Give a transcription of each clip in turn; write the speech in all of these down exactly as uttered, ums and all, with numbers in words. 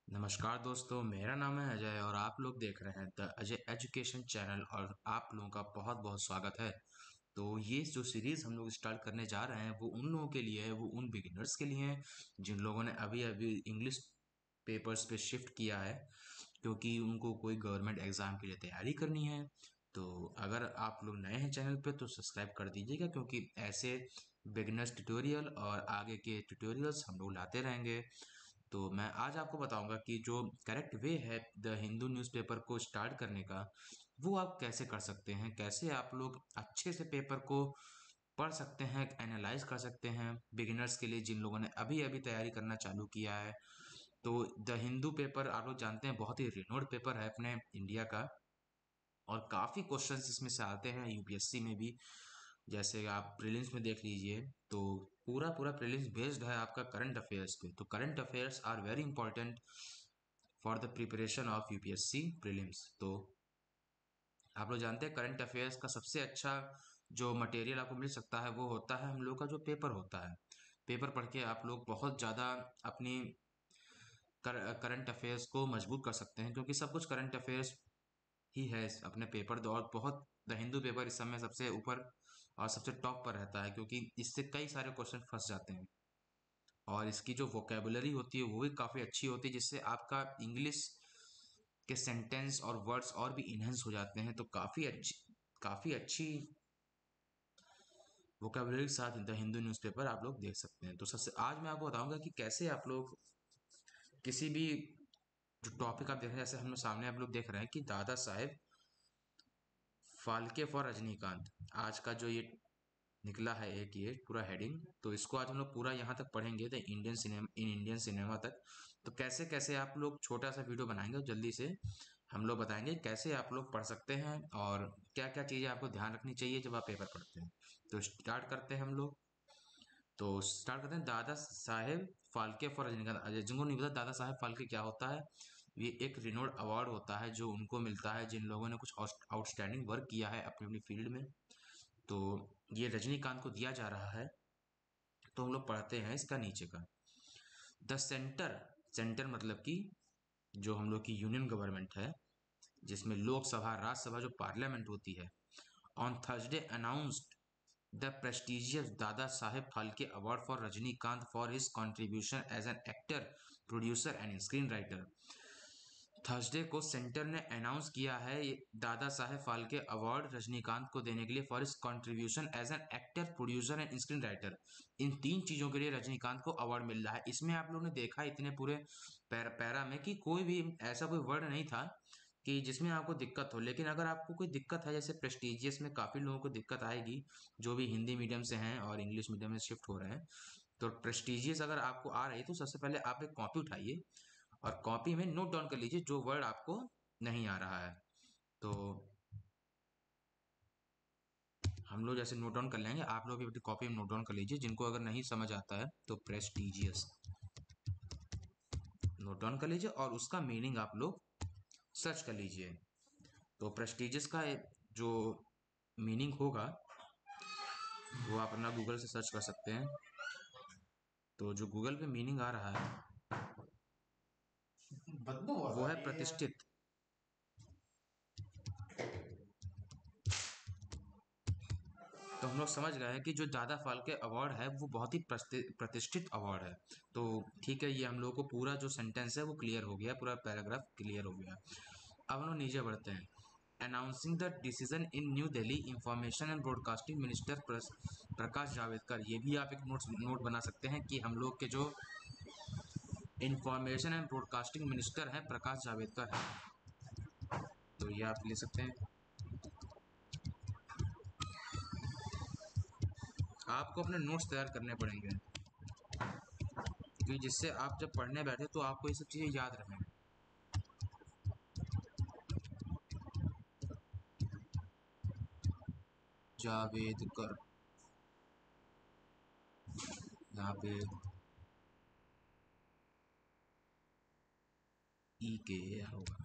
नमस्कार दोस्तों, मेरा नाम है अजय और आप लोग देख रहे हैं द अजय एजुकेशन चैनल और आप लोगों का बहुत बहुत स्वागत है। तो ये जो सीरीज़ हम लोग स्टार्ट करने जा रहे हैं वो उन लोगों के लिए है, वो उन बिगिनर्स के लिए हैं जिन लोगों ने अभी अभी इंग्लिश पेपर्स पे शिफ्ट किया है क्योंकि उनको कोई गवर्नमेंट एग्ज़ाम के लिए तैयारी करनी है। तो अगर आप लोग नए हैं चैनल पे तो सब्सक्राइब कर दीजिएगा क्योंकि ऐसे बिगिनर्स ट्यूटोरियल और आगे के ट्यूटोरियल्स हम लोग लाते रहेंगे। तो मैं आज आपको बताऊंगा कि जो करेक्ट वे है द हिंदू न्यूज़पेपर को स्टार्ट करने का वो आप कैसे कर सकते हैं, कैसे आप लोग अच्छे से पेपर को पढ़ सकते हैं, एनालाइज कर सकते हैं बिगिनर्स के लिए जिन लोगों ने अभी अभी तैयारी करना चालू किया है। तो द हिंदू पेपर आप लोग जानते हैं बहुत ही रिनोड पेपर है अपने इंडिया का और काफ़ी क्वेश्चंस इसमें से आते हैं यूपीएससी में भी। जैसे आप प्रीलिम्स में देख लीजिए तो पूरा पूरा प्रीलिम्स बेस्ड है आपका करंट अफेयर्स पे। तो current affairs are very important for the preparation of UPSC prelims. तो आप लोग जानते हैं करंट अफेयर्स का सबसे अच्छा जो मटेरियल आपको मिल सकता है वो होता है हम लोग का जो पेपर होता है। पेपर पढ़ के आप लोग बहुत ज़्यादा अपनी कर, करंट अफेयर्स को मजबूत कर सकते हैं क्योंकि सब कुछ करंट अफेयर्स ही है इस अपने पेपर। और बहुत द हिंदू पेपर इस समय सबसे ऊपर और सबसे टॉप पर रहता है क्योंकि इससे कई सारे क्वेश्चन फंस जाते हैं और इसकी जो वोकेबुलरी होती है वो भी काफ़ी अच्छी होती है जिससे आपका इंग्लिश के सेंटेंस और वर्ड्स और भी इन्हेंस हो जाते हैं। तो काफ़ी अच्छी काफ़ी अच्छी वोकेबुलरी के साथ द हिंदू न्यूज़पेपर आप लोग देख सकते हैं। तो सबसे आज मैं आपको बताऊंगा कि कैसे आप लोग किसी भी जो टॉपिक आप देख रहे हैं, जैसे हम लोग सामने आप लोग देख रहे हैं कि दादा साहेब फाल्के फॉर रजनीकांत आज का जो ये निकला है एक ये पूरा हेडिंग। तो इसको आज हम लोग पूरा यहाँ तक पढ़ेंगे the Indian cinema in Indian cinema तक। तो कैसे कैसे आप लोग छोटा सा वीडियो बनाएंगे जल्दी से हम लोग बताएंगे कैसे आप लोग पढ़ सकते हैं और क्या क्या चीज़ें आपको ध्यान रखनी चाहिए जब आप पेपर पढ़ते हैं। तो स्टार्ट करते हैं हम लोग। तो स्टार्ट करते हैं दादा साहेब फाल्के फॉर रजनीकांत। अजय जिनको नहीं पता दादा साहेब फाल्के क्या होता है, ये एक रिनोड अवार्ड होता है जो उनको मिलता है जिन लोगों ने कुछ आउटस्टैंडिंग वर्क किया है अपनी अपनी फील्ड में। तो ये रजनीकांत को दिया जा रहा है। तो हम लोग पढ़ते हैं इसका नीचे का। द सेंटर सेंटर मतलब कि जो हम लोग की यूनियन गवर्नमेंट है जिसमें लोकसभा राज्यसभा जो पार्लियामेंट होती है, on Thursday announced the prestigious Dada Saheb Phalke award for Rajinikanth for his contribution as an actor, producer and screen writer. Thursday को सेंटर ने अनाउंस किया है दादा साहेब फाल्के अवार्ड रजनीकांत को देने के लिए फॉर इस contribution as an actor, producer and screen writer. इन तीन चीज़ों के लिए रजनीकांत को अवार्ड मिल रहा है। इसमें आप लोगों ने देखा इतने पूरे पैर, पैरा में कि कोई भी ऐसा कोई वर्ड नहीं था कि जिसमें आपको दिक्कत हो। लेकिन अगर आपको कोई दिक्कत है, जैसे प्रेस्टिजियस में काफ़ी लोगों को दिक्कत आएगी जो भी हिंदी मीडियम से हैं और इंग्लिश मीडियम में शिफ्ट हो रहे हैं। तो प्रेस्टिजियस अगर आपको आ रही है तो सबसे पहले आप एक कॉपी उठाइए और कॉपी में नोट डाउन कर लीजिए जो वर्ड आपको नहीं आ रहा है। तो हम लोग जैसे नोट डाउन कर लेंगे, आप लोग भी अपनी कॉपी में नोट डाउन कर लीजिए। जिनको अगर नहीं समझ आता है तो प्रेस्टिजियस नोट डाउन कर लीजिए और उसका मीनिंग आप लोग सर्च कर लीजिए। तो प्रेस्टिजियस का जो मीनिंग होगा वो आप अपना गूगल से सर्च कर सकते हैं। तो जो गूगल पे मीनिंग आ रहा है वो है प्रतिष्ठित। तो हम लोग समझ गए हैं कि जो दादा फाल्के अवार्ड है वो बहुत ही प्रतिष्ठित अवार्ड है। तो ठीक है, ये हम लोग को पूरा जो सेंटेंस है वो क्लियर हो गया, पूरा पैराग्राफ क्लियर हो गया। अब हम लोग नीचे बढ़ते हैं। Announcing the decision in New Delhi, information and broadcasting minister Prakash Javadekar. ये भी आप एक नोट नोट बना सकते हैं कि हम लोग के जो इंफॉर्मेशन एंड ब्रॉडकास्टिंग मिनिस्टर हैं प्रकाश जावड़ेकर है। तो ये आप ले सकते हैं। आपको अपने नोट्स तैयार करने पड़ेंगे कि जिससे आप जब पढ़ने बैठे तो आपको ये सब चीज़ें याद रहें। जावेदकर, यहाँ पे ई के होगा,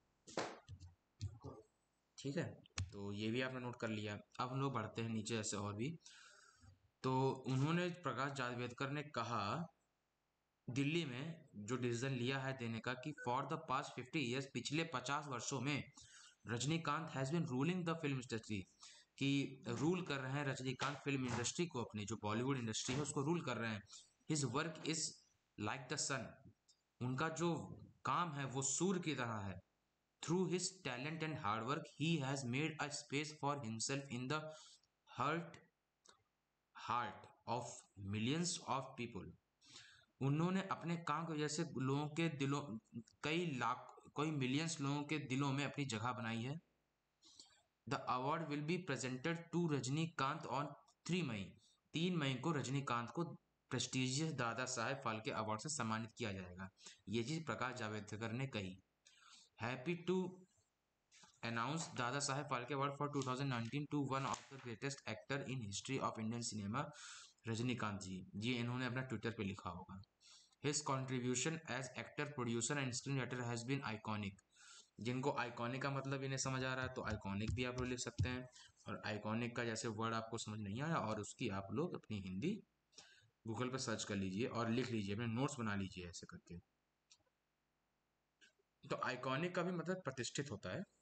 ठीक है। तो ये भी आपने नोट कर लिया। अब हम लोग बढ़ते हैं नीचे ऐसे और भी। तो उन्होंने प्रकाश जावड़ेकर ने कहा दिल्ली में जो डिसीजन लिया है देने का कि for the past fifty years, पिछले पचास वर्षों में Rajinikanth has been ruling the film industry, कि रूल कर रहे हैं रजनीकांत फिल्म इंडस्ट्री को, अपनी जो बॉलीवुड इंडस्ट्री है उसको रूल कर रहे हैं। His work is like the sun, उनका जो काम है वो सूर्य की तरह है। Through his talent and hard work he has made a space for himself in the hurt heart of millions of people. उन्होंने अपने काम की वजह से लोगों के दिलों, कई लाख, कोई मिलियंस लोगों के दिलों में अपनी जगह बनाई है। The award will be presented to Rajinikanth on three May, तीन मई को रजनीकांत को प्रेस्टिजियस दादा साहेब फाल्के अवार्ड से सम्मानित किया जाएगा। ये चीज प्रकाश जावड़ेकर ने कही। Happy to announce Dada Saheb Phalke award for two thousand nineteen to one of the greatest actor in history of Indian cinema, Rajinikanth ji. ये इन्होंने अपना ट्विटर पे लिखा होगा। His contribution as actor, producer and screen writer has been iconic. जिनको iconic का मतलब इन्हें समझ आ रहा है तो आइकॉनिक भी आप लोग लिख सकते हैं। और आइकॉनिक का जैसे वर्ड आपको समझ नहीं आया और उसकी आप लोग अपनी हिंदी गूगल पे सर्च कर लीजिए और लिख लीजिए, अपने नोट्स बना लीजिए ऐसे करके। तो आइकॉनिक का भी मतलब प्रतिष्ठित होता है।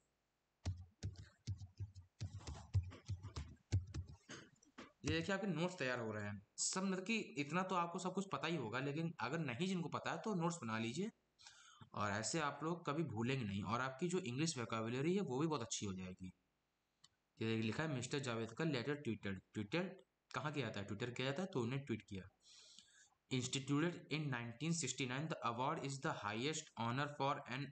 ये देखिए आपके नोट्स तैयार हो रहे हैं सब, मतलब कि इतना तो आपको सब कुछ पता ही होगा, लेकिन अगर नहीं जिनको पता है तो नोट्स बना लीजिए और ऐसे आप लोग कभी भूलेंगे नहीं और आपकी जो इंग्लिश वोकैबुलरी है वो भी बहुत अच्छी हो जाएगी। ये लिखा है मिस्टर जावेद का लेटर ट्विटर, ट्विटर कहाँ किया था, ट्विटर किया था तो उन्हें ट्वीट किया। Instituted in nineteen sixty nine, the award is the highest honour for an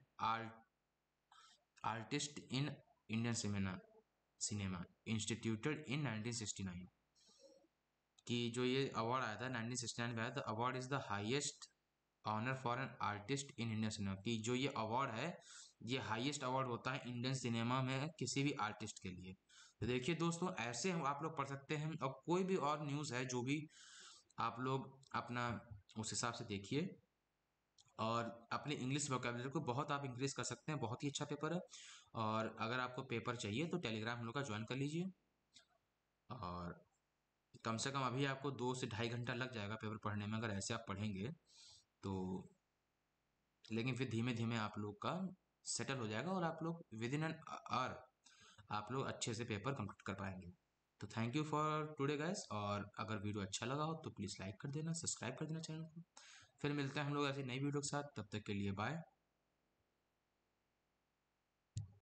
artist in Indian cinema cinema instituted in nineteen sixty nine, कि जो ये अवार्ड आया था नाइनटीन सिक्सटी नाइन में आया था। Award is the highest honour for an artist in Indian cinema, कि जो ये अवार्ड है ये हाईएस्ट अवार्ड होता है इंडियन सिनेमा में किसी भी आर्टिस्ट के लिए। तो देखिए दोस्तों, ऐसे हम आप लोग पढ़ सकते हैं और कोई भी और न्यूज़ है जो भी आप लोग अपना उस हिसाब से देखिए और अपने इंग्लिश वोकैबुलरी को बहुत आप इंक्रीज कर सकते हैं। बहुत ही अच्छा पेपर है और अगर आपको पेपर चाहिए तो टेलीग्राम हम लोग का ज्वाइन कर लीजिए और कम से कम अभी आपको दो से ढाई घंटा लग जाएगा पेपर पढ़ने में अगर ऐसे आप पढ़ेंगे तो। लेकिन फिर धीमे धीमे आप लोग का सेटल हो जाएगा और आप लोग विद इन एन आवर आप लोग अच्छे से पेपर कंप्लीट कर पाएंगे। तो thank you for today guys, और अगर वीडियो अच्छा लगा हो तो प्लीज़ लाइक कर देना, सब्सक्राइब कर देना चैनल को। फिर मिलते हैं हम लोग ऐसी नई वीडियो के साथ, तब तक के लिए बाय।